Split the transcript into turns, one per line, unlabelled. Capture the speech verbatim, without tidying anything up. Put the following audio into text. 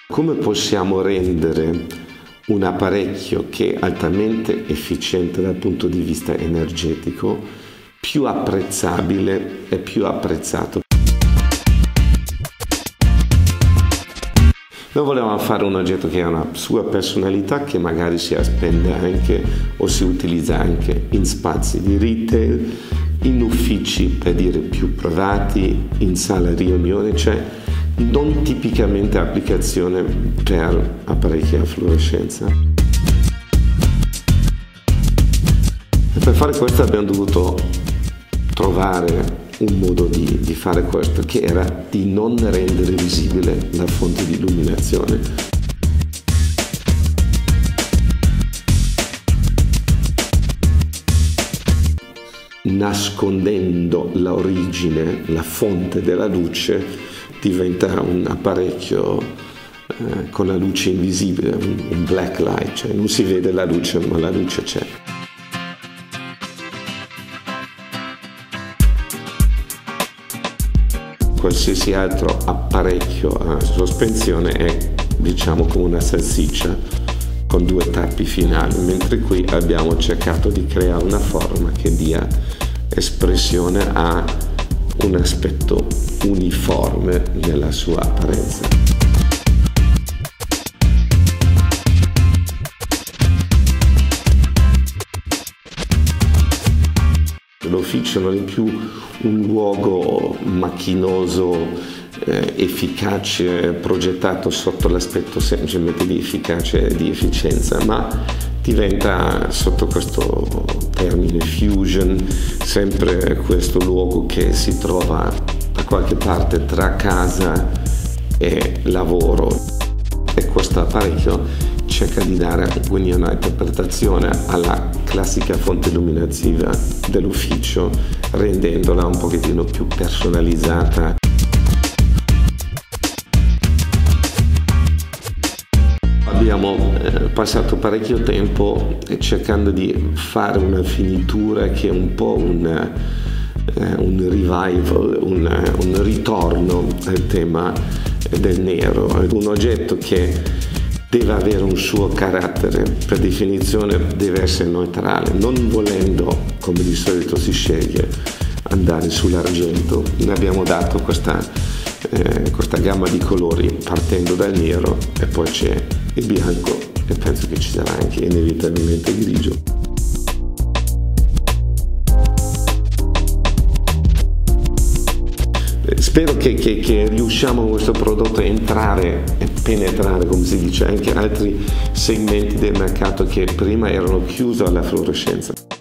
Come possiamo rendere un apparecchio che è altamente efficiente dal punto di vista energetico più apprezzabile e più apprezzato? Noi volevamo fare un oggetto che ha una sua personalità, che magari si spende anche o si utilizza anche in spazi di retail, in uffici per dire più privati, in sala riunione, cioè non tipicamente applicazione per apparecchi a fluorescenza. E per fare questo abbiamo dovuto trovare un modo di, di fare questo, che era di non rendere visibile la fonte di illuminazione. Nascondendo l'origine, la fonte della luce, diventa un apparecchio eh, con la luce invisibile, un, un black light, cioè non si vede la luce ma la luce c'è. Qualsiasi altro apparecchio a sospensione è, diciamo, come una salsiccia con due tappi finali, mentre qui abbiamo cercato di creare una forma che dia espressione a un aspetto uniforme nella sua apparenza. L'ufficio non è più un luogo macchinoso, eh, efficace, progettato sotto l'aspetto semplicemente di efficacia e di efficienza, ma diventa, sotto questo termine fusion, sempre questo luogo che si trova da qualche parte tra casa e lavoro. E questo apparecchio cerca di dare quindi una interpretazione alla classica fonte illuminativa dell'ufficio, rendendola un pochettino più personalizzata. Abbiamo eh, passato parecchio tempo cercando di fare una finitura che è un po' un, eh, un revival, un, un ritorno al tema del nero, un oggetto che deve avere un suo carattere, per definizione deve essere neutrale, non volendo, come di solito si sceglie, andare sull'argento. Ne abbiamo dato questa, eh, questa gamma di colori partendo dal nero, e poi c'è il bianco e penso che ci sarà anche inevitabilmente il grigio. Spero che, che, che riusciamo con questo prodotto a entrare e penetrare, come si dice, anche altri segmenti del mercato che prima erano chiusi alla fluorescenza.